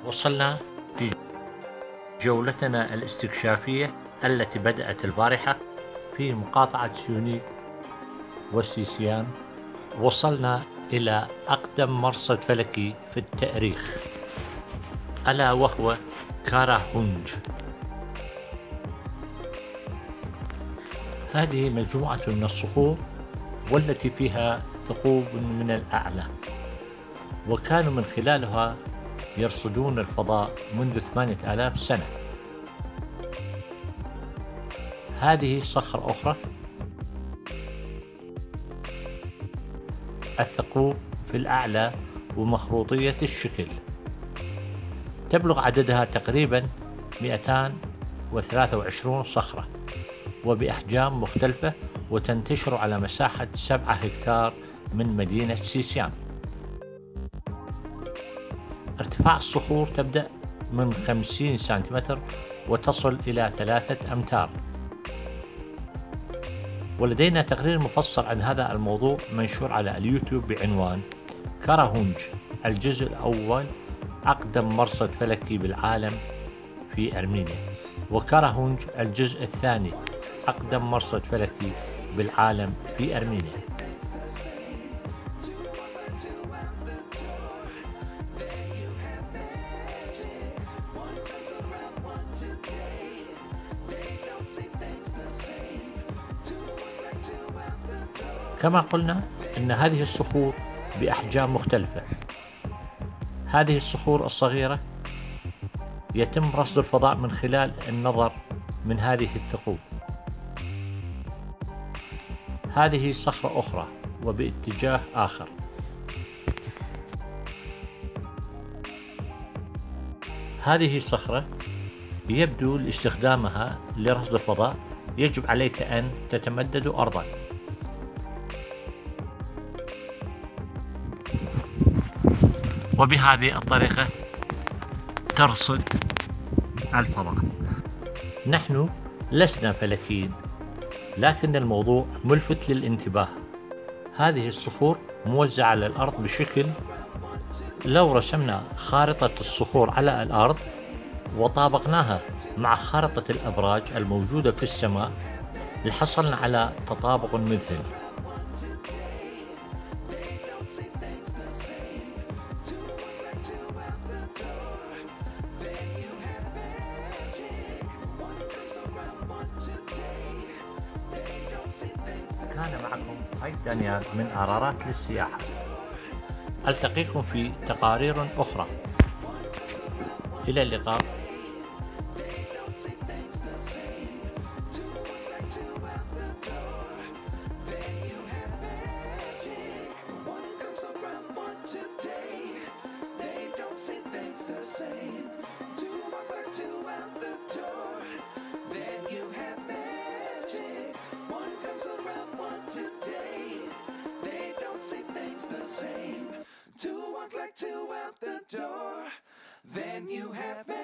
وصلنا في جولتنا الاستكشافية التي بدأت البارحة في مقاطعة سيوني وسيسيان. وصلنا إلى أقدم مرصد فلكي في التاريخ، ألا وهو كاراهونج. هذه مجموعة من الصخور والتي فيها ثقوب من الأعلى، وكانوا من خلالها يرصدون الفضاء منذ 8000 سنة. هذه صخرة أخرى، الثقوب في الأعلى ومخروطية الشكل، تبلغ عددها تقريبا 223 صخرة وبأحجام مختلفة، وتنتشر على مساحة 7 هكتار من مدينة سيسيان. ارتفاع الصخور تبدأ من 50 سنتيمتر وتصل إلى 3 أمتار. ولدينا تقرير مفصل عن هذا الموضوع منشور على اليوتيوب بعنوان كاراهونج الجزء الأول، أقدم مرصد فلكي بالعالم في أرمينيا، وكاراهونج الجزء الثاني، أقدم مرصد فلكي بالعالم في أرمينيا. كما قلنا أن هذه الصخور بأحجام مختلفة. هذه الصخور الصغيرة يتم رصد الفضاء من خلال النظر من هذه الثقوب. هذه صخرة أخرى وباتجاه آخر. هذه الصخرة يبدو لاستخدامها لرصد الفضاء يجب عليك أن تتمدد أرضاً. وبهذه الطريقة ترصد الفضاء. نحن لسنا فلكيين، لكن الموضوع ملفت للانتباه. هذه الصخور موزعة على الأرض بشكل، لو رسمنا خارطة الصخور على الأرض وطابقناها مع خارطة الأبراج الموجودة في السماء لحصلنا على تطابق مثل. كان معكم هاي دانيال من أرارات للسياحة. ألتقيكم في تقارير أخرى. إلى اللقاء. Like two out the door, then you have